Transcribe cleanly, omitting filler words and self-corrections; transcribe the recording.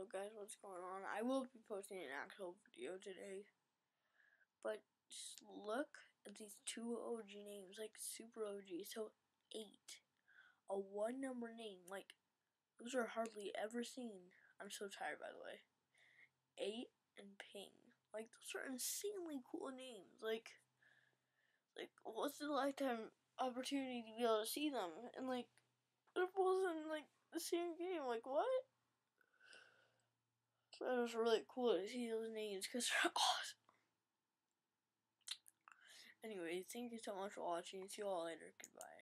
guys, what's going on? I will be posting an actual video today, but just look at these 2 OG names, like super OG. So 8, a 1 number name, like those are hardly ever seen. I'm so tired, by the way. 8 and Ping, like those are insanely cool names. Like what's the lifetime opportunity to be able to see them? And like, it wasn't like the same game. Like what? So it was really cool to see those names because they're awesome. Anyway, thank you so much for watching. See you all later. Goodbye.